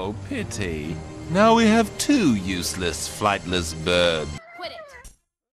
Oh, pity. Now we have two useless, flightless birds.